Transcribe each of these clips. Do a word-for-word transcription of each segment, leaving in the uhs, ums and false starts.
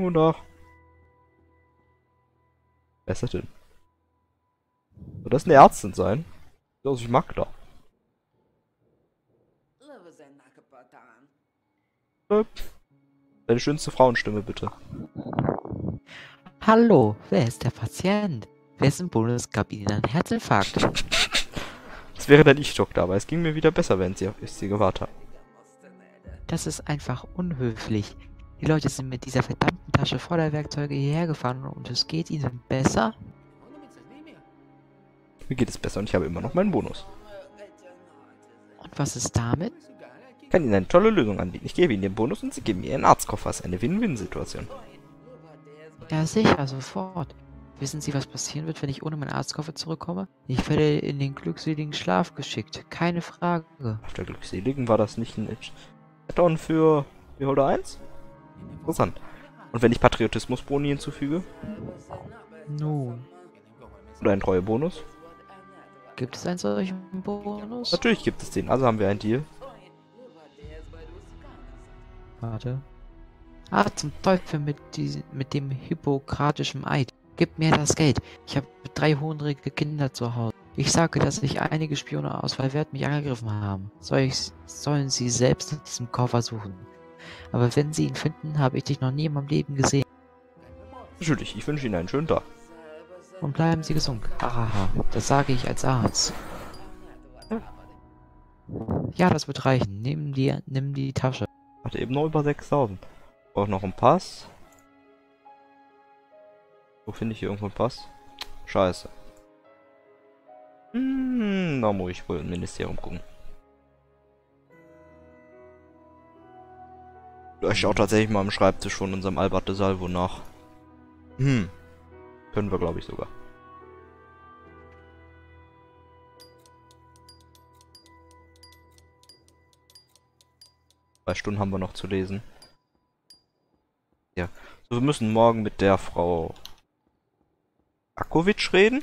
Guten Tag. Wer ist das denn? Soll das eine Ärztin sein? Sieht aus wie Magda. Äh, Deine schönste Frauenstimme, bitte. Hallo, wer ist der Patient? Wessen Bonus gab Ihnen einen Herzinfarkt? Das wäre dann ich, Doktor, aber es ging mir wieder besser, wenn sie auf sie gewartet haben. Das ist einfach unhöflich. Die Leute sind mit dieser verdammten Tasche voller Werkzeuge hierher gefahren und es geht ihnen besser? Mir geht es besser und ich habe immer noch meinen Bonus. Und was ist damit? Ich kann Ihnen eine tolle Lösung anbieten. Ich gebe Ihnen den Bonus und Sie geben mir Ihren Arztkoffer. Das ist eine Win-Win-Situation. Ja, sicher, sofort. Wissen Sie, was passieren wird, wenn ich ohne meinen Arztkoffer zurückkomme? Ich werde in den glückseligen Schlaf geschickt. Keine Frage. Auf der Glückseligen war das nicht ein Add-on für Beholder eins? Interessant. Und wenn ich Patriotismus-Boni hinzufüge? Nun, Oder einen Treue-Bonus? gibt es einen solchen Bonus? Natürlich gibt es den, also haben wir einen Deal. Warte. Ah, zum Teufel mit, diesem, mit dem hippokratischen Eid. Gib mir das Geld. Ich habe drei hungrige Kinder zu Hause. Ich sage, dass sich einige Spione aus Valverde mich angegriffen haben. Soll ich, sollen sie selbst nach diesem Koffer suchen. Aber wenn sie ihn finden, habe ich dich noch nie in meinem Leben gesehen. Natürlich, ich wünsche Ihnen einen schönen Tag. Und bleiben Sie gesund. Hahaha, das sage ich als Arzt. Ja, das wird reichen. Nimm die, nimm die Tasche. Hatte eben noch über sechstausend. Brauche noch einen Pass. Wo finde ich hier irgendwo einen Pass? Scheiße. Hm, da muss ich wohl im Ministerium gucken. Ich schaue tatsächlich mal am Schreibtisch von unserem Albert de Salvo nach. Hm. Können wir, glaube ich, sogar. Zwei Stunden haben wir noch zu lesen. Ja. So, wir müssen morgen mit der Frau Akovic reden.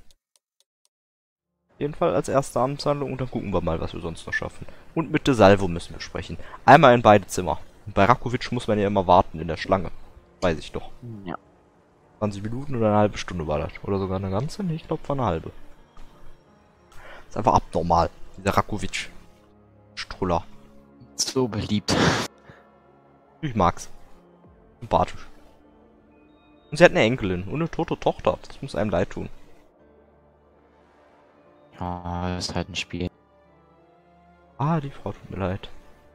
Auf jeden Fall als erste Amtshandlung und dann gucken wir mal, was wir sonst noch schaffen. Und mit de Salvo müssen wir sprechen. Einmal in beide Zimmer. Und bei Rakovic muss man ja immer warten in der Schlange. Weiß ich doch. Ja. zwanzig Minuten oder eine halbe Stunde war das. Oder sogar eine ganze? Nee, ich glaube, war eine halbe. Ist einfach abnormal. Dieser Rakovic. Struller. So beliebt. Ich mag's. Sympathisch. Und sie hat eine Enkelin und eine tote Tochter. Das muss einem leid tun. Ja, das ist halt ein Spiel. Ah, die Frau tut mir leid.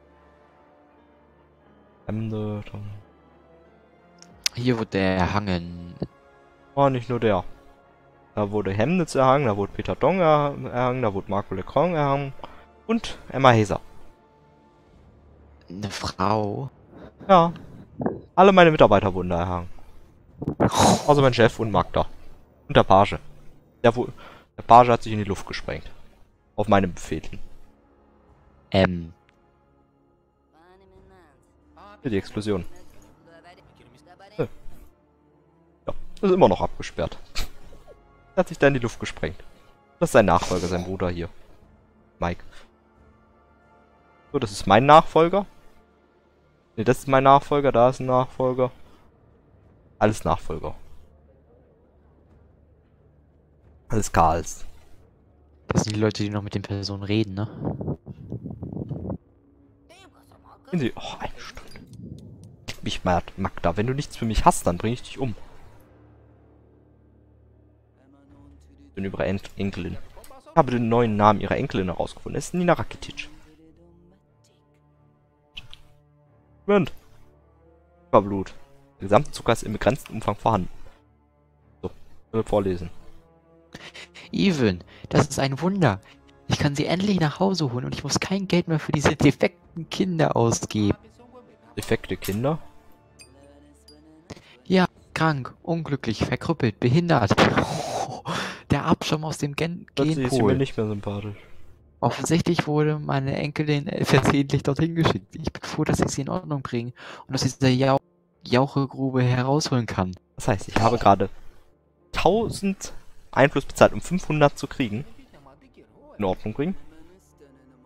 Hemde. Hier wurde der erhangen. Oh, nicht nur der. Da wurde Hemnitz erhangen, da wurde Peter Dong erhangen, da wurde Marco Lecron erhangen. Und Emma Heser. Eine Frau. Ja. Alle meine Mitarbeiter wurden da erhangen. Also mein Chef und Magda. Und der Page. Der, wo, der Page hat sich in die Luft gesprengt. Auf meinem Befehl hin. Ähm. Hier die Explosion. Ja. Ja, ist immer noch abgesperrt. Er hat sich da in die Luft gesprengt. Das ist sein Nachfolger, sein Bruder hier. Mike. So, das ist mein Nachfolger. Ne, das ist mein Nachfolger, da ist ein Nachfolger. Alles Nachfolger. Alles Karls. Das sind die Leute, die noch mit den Personen reden, ne? Gehen Sie. Oh, eine Stunde. Tick mich mal, Magda. Wenn du nichts für mich hast, dann bringe ich dich um. Ich bin über En Enkelin. Ich habe den neuen Namen ihrer Enkelin herausgefunden. Es ist Nina Rakitic. Moment. Blut. Der gesamte Zucker ist im begrenzten Umfang vorhanden. So, ich will vorlesen. Even, das ist ein Wunder. Ich kann sie endlich nach Hause holen und ich muss kein Geld mehr für diese defekten Kinder ausgeben. Defekte Kinder? Ja, krank, unglücklich, verkrüppelt, behindert. Der Abschaum aus dem Gen Plötzlich ist sie mir Genpool. nicht mehr sympathisch. Offensichtlich wurde meine Enkelin äh, versehentlich dorthin geschickt. Ich bin froh, dass ich sie in Ordnung bringe und aus dieser Jau Jauchegrube herausholen kann. Das heißt, ich habe gerade tausend Einfluss bezahlt, um fünfhundert zu kriegen. In Ordnung bringen.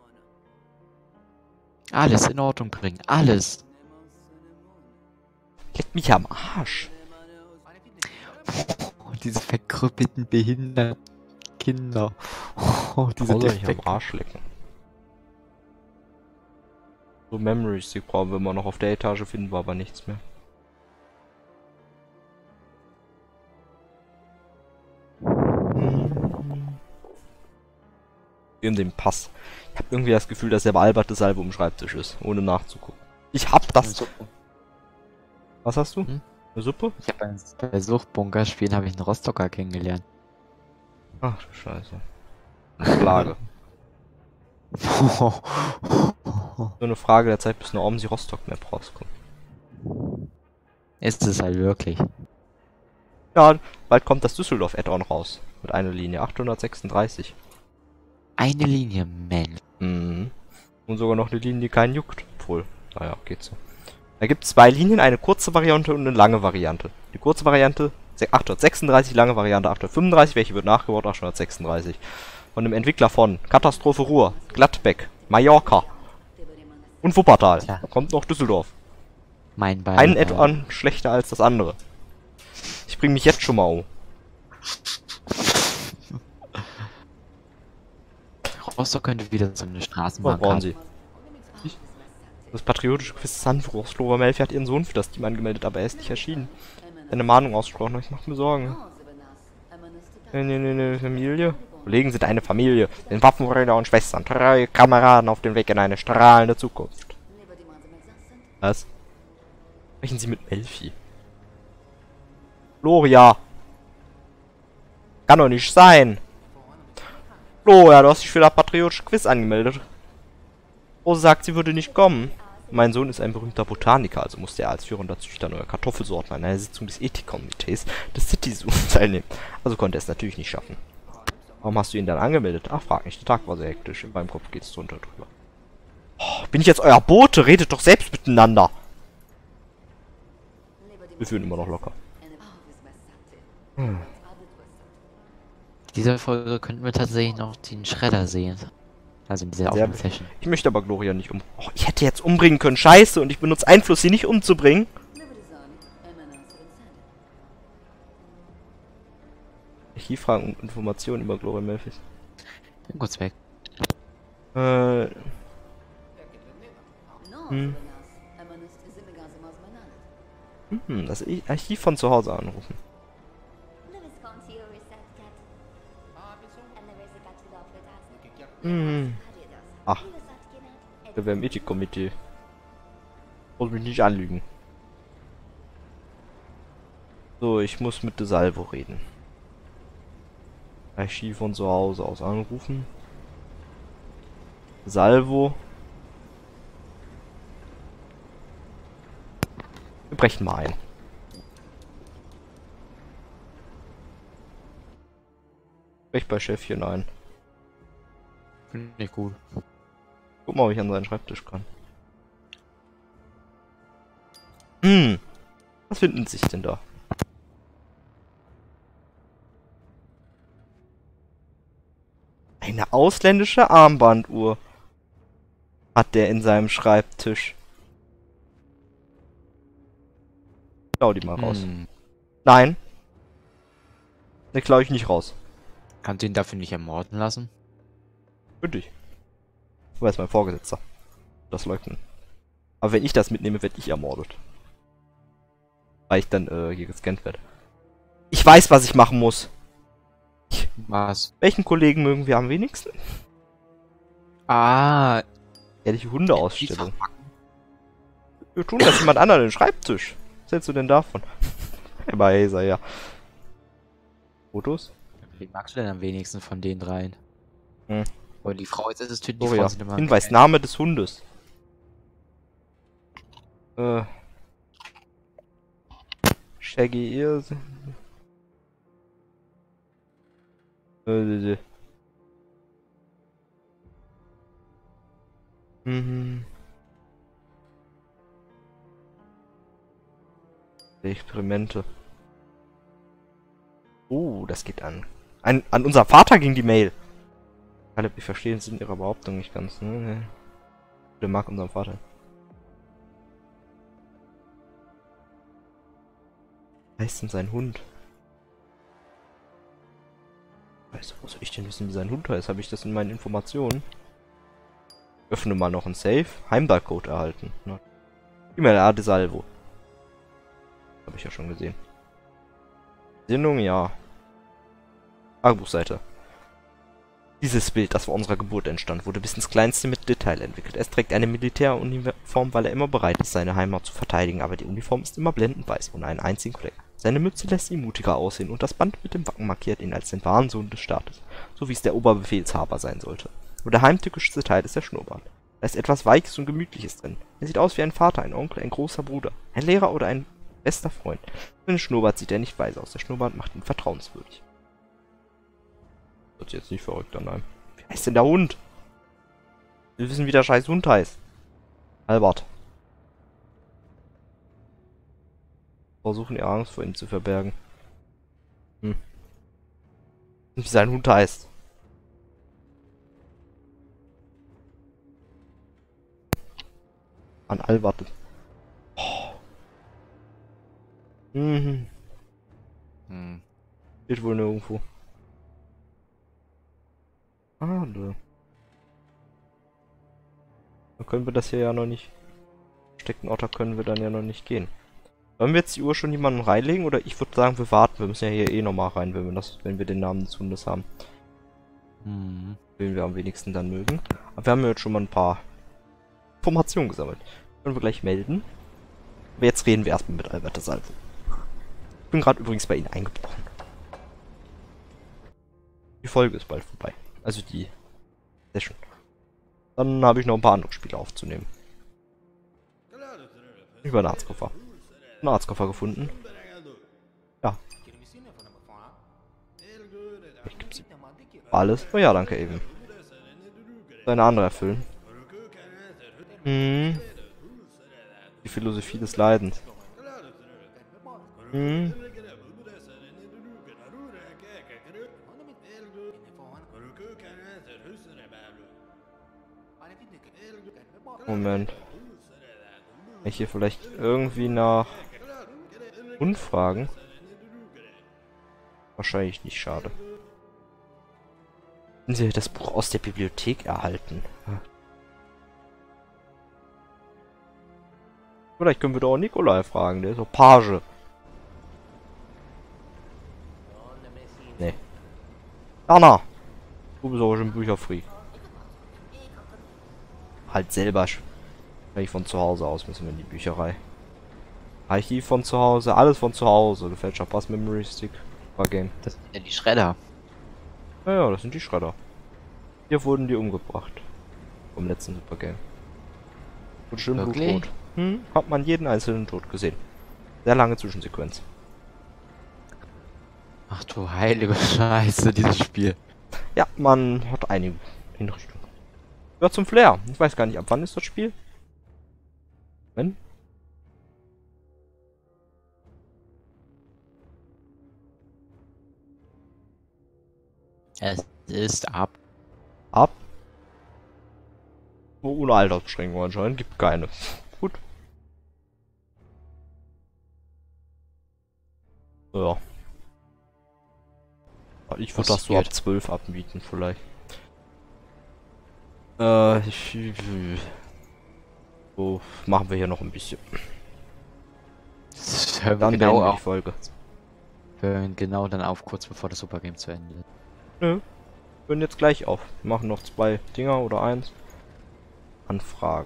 Alles in Ordnung bringen. Alles. Leck mich am Arsch. Oh, diese verkrüppelten, behinderten Kinder. Oh, diese Frau soll ich am Defekten. Arsch lecken. So Memory Stick brauchen wir immer noch auf der Etage, finden wir aber nichts mehr. In dem Pass. Ich habe irgendwie das Gefühl, dass der bealberte Salbe um den Schreibtisch ist, ohne nachzugucken. Ich hab das. Was hast du? Hm? Eine Suppe? Ich habe bei, bei Suchtbunker-Spielen habe ich einen Rostocker kennengelernt. Ach du Scheiße. Eine Klage. So eine Frage der Zeit, bis eine Omsi Rostock Map rauskommt. Ist es halt wirklich. Ja, bald kommt das Düsseldorf Add-on raus. Mit einer Linie. achthundertsechsunddreißig. Eine Linie, Mensch. Mhm. Und sogar noch eine Linie, die keinen juckt. Obwohl, naja, geht so. Da gibt es zwei Linien, eine kurze Variante und eine lange Variante. Die kurze Variante achthundertsechsunddreißig, lange Variante achthundertfünfunddreißig, welche wird nachgebaut achthundertsechsunddreißig. Von dem Entwickler von Katastrophe Ruhr, Gladbeck, Mallorca und Wuppertal. Tja. Kommt noch Düsseldorf. Mein Bein. Ein Add-on schlechter als das andere. Ich bring mich jetzt schon mal um. Rostock könnte wieder so eine Was Straßenbahn brauchen haben. Sie? Ich? Das patriotische Quiz Sanfruch. Slova Melfi hat ihren Sohn für das Team angemeldet, aber er ist nicht erschienen. Seine Mahnung ausgesprochen, ich mach mir Sorgen. Nee, nee, nee, nee, Familie? Kollegen sind eine Familie, sind Waffenbrüder und Schwestern, treue Kameraden auf dem Weg in eine strahlende Zukunft. Was? Sprechen Sie mit Melfi? Gloria! Kann doch nicht sein! Gloria, du hast dich für das patriotische Quiz angemeldet. Rose sagt, sie würde nicht kommen. Mein Sohn ist ein berühmter Botaniker, also musste er als führender Züchter neuer Kartoffelsorten an einer Sitzung des Ethikkomitees des City Zoo teilnehmen. Also konnte er es natürlich nicht schaffen. Warum hast du ihn dann angemeldet? Ach, frag nicht, der Tag war sehr hektisch. In meinem Kopf geht's drunter drüber. Oh, bin ich jetzt euer Bote? Redet doch selbst miteinander. Wir führen immer noch locker. Hm. In dieser Folge könnten wir tatsächlich noch den Schredder sehen. Also in dieser Sehr Aufnahmesession. Ich möchte aber Gloria nicht um... Oh, ich hätte jetzt umbringen können. Scheiße. Und ich benutze Einfluss, sie nicht umzubringen. Archivfragen und Informationen über Gloria Melfi. Bin kurz weg. Äh... Hm. Hm, das Archiv von zu Hause anrufen. Hm. Ach. Wir wären im Ethikkomitee. Muss mich nicht anlügen. So, ich muss mit De Salvo reden. Archiv von zu Hause aus anrufen. Salvo. Wir brechen mal ein. Brech bei Chefchen ein. Finde ich gut. Guck mal, ob ich an seinen Schreibtisch kann. Hm. Was finden sich denn da? Eine ausländische Armbanduhr hat der in seinem Schreibtisch. Klau die mal raus. Hm. Nein. Ne, klau ich nicht raus. Kannst du ihn dafür nicht ermorden lassen? Für dich. Du wärst mein Vorgesetzter. Das leugnen. Aber wenn ich das mitnehme, werde ich ermordet. Weil ich dann äh, hier gescannt werde. Ich weiß, was ich machen muss. Was? Welchen Kollegen mögen wir am wenigsten? Ah. Ehrliche Hundeausstellung. Wir tun das jemand anderen den Schreibtisch. Was hältst du denn davon? Bei Hazer, ja. Fotos? Wen magst du denn am wenigsten von den dreien? Hm. Oder die Frau, jetzt ist es die Oh Frau ja. sind immer Hinweis, Name des Hundes. Äh. Shaggy Ears. Äh. Mhm. Experimente. Oh, das geht an. An, an unser Vater ging die Mail. Alle, wir verstehen es in ihrer Behauptung nicht ganz, ne? Der mag unseren Vater. Wie heißt denn sein Hund? Weißt du, wo soll ich denn wissen, wie sein Hund heißt? Habe ich das in meinen Informationen? Öffne mal noch ein Safe. Heimdallcode erhalten. E-Mail Ade Salvo. Habe ich ja schon gesehen. Sinnung, ja. Tagebuchseite. Dieses Bild, das vor unserer Geburt entstand, wurde bis ins Kleinste mit Detail entwickelt. Es trägt eine Militäruniform, weil er immer bereit ist, seine Heimat zu verteidigen, aber die Uniform ist immer blendend weiß, ohne einen einzigen Fleck. Seine Mütze lässt ihn mutiger aussehen und das Band mit dem Wappen markiert ihn als den wahren Sohn des Staates, so wie es der Oberbefehlshaber sein sollte. Nur der heimtückischste Teil ist der Schnurrbart. Da ist etwas Weiches und Gemütliches drin. Er sieht aus wie ein Vater, ein Onkel, ein großer Bruder, ein Lehrer oder ein bester Freund. Für den Schnurrbart sieht er nicht weise aus, der Schnurrbart macht ihn vertrauenswürdig. Hört sich jetzt nicht verrückt an, nein. Wie heißt denn der Hund? Wir wissen, wie der scheiß Hund heißt. Albert. Versuchen, ihre Angst vor ihm zu verbergen. Hm. Wie sein Hund heißt. An Albert. Oh. Mhm. Hm. Steht wohl nirgendwo. Ah, ne. Dann können wir das hier ja noch nicht. Steckten Otter können wir dann ja noch nicht gehen. Wollen wir jetzt die Uhr schon jemanden reinlegen? Oder ich würde sagen, wir warten. Wir müssen ja hier eh nochmal rein, wenn wir das, wenn wir den Namen des Hundes haben. Hm. Den wir am wenigsten dann mögen. Aber wir haben ja jetzt schon mal ein paar Informationen gesammelt. Können wir gleich melden. Aber jetzt reden wir erstmal mit Albert Salvo. Ich bin gerade übrigens bei Ihnen eingebrochen. Die Folge ist bald vorbei. Also die Session. Dann habe ich noch ein paar andere Spiele aufzunehmen. Über einen Arztkoffer. Einen Arztkoffer gefunden. Ja. Ich gibt's alles. Oh ja, danke eben. Eine andere erfüllen. Hm. Die Philosophie des Leidens. Hm. Moment. Kann ich hier vielleicht irgendwie nach Hund fragen? Wahrscheinlich nicht, schade. Haben Sie das Buch aus der Bibliothek erhalten? Vielleicht können wir doch auch Nikolai fragen, der ist doch Page. Nee. Anna! Du bist auch schon Bücherfreak. Halt selber. Wenn ich von zu Hause aus müssen wir in die Bücherei. Archiv von zu Hause, alles von zu Hause. Gefälschter Pass, Memory Stick, war Game. Das sind ja die Schredder. Ja, ja, das sind die Schredder. Hier wurden die umgebracht. Vom letzten Supergame. Und schön blutrot. Hm, hat man jeden einzelnen Tod gesehen. Sehr lange Zwischensequenz. Ach du heilige Scheiße, dieses Spiel. Ja, man hat einige Hinrichtungen. Ja, zum Flair. Ich weiß gar nicht, ab wann ist das Spiel? Wenn? Es ist ab. Ab? Oh, ohne Altersbeschränkung anscheinend. Gibt keine. Gut. Ja. Ich würde das so ab zwölf abbieten, vielleicht. Äh, ich, so, machen wir hier noch ein bisschen. Hören Dann genau beenden wir auf. die Folge. Hören genau dann auf, kurz bevor das Supergame zu Ende ist. Nö. Wir hören jetzt gleich auf. Wir machen noch zwei Dinger oder eins. Anfragen.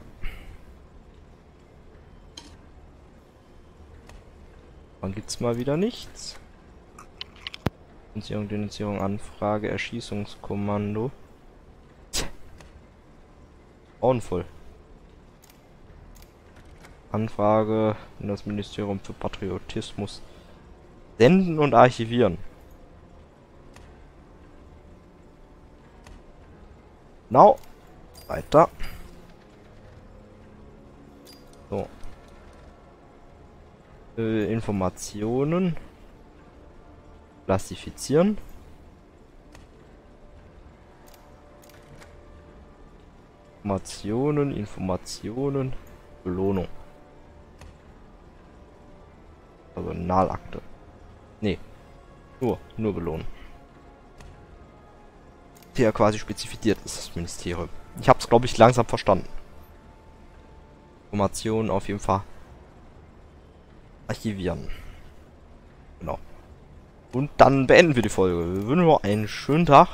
Dann gibt's mal wieder nichts. Denunzierung, Denunzierung, Anfrage, Erschießungskommando. Grauenvoll. Anfrage in das Ministerium für Patriotismus. Senden und archivieren. Genau. Weiter. So. Äh, Informationen. Klassifizieren. Informationen, Informationen, Belohnung. Personalakte. Nee. Nur, nur belohnen. Der quasi spezifiziert ist, das Ministerium. Ich hab's, glaube ich, langsam verstanden. Informationen auf jeden Fall archivieren. Genau. Und dann beenden wir die Folge. Wir wünschen noch einen schönen Tag.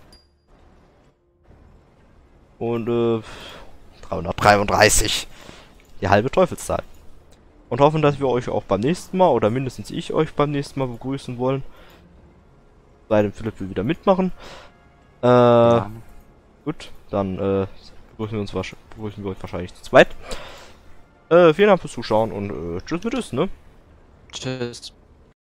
Und äh, dreihundertdreiunddreißig. Die halbe Teufelszahl. Und hoffen, dass wir euch auch beim nächsten Mal, oder mindestens ich euch beim nächsten Mal begrüßen wollen. Sei denn Philipp will wieder mitmachen. Äh, ja. Gut, dann äh, begrüßen wir uns begrüßen wir euch wahrscheinlich zu zweit. Äh, vielen Dank fürs Zuschauen und äh, tschüss mit tschüss, ne? Tschüss.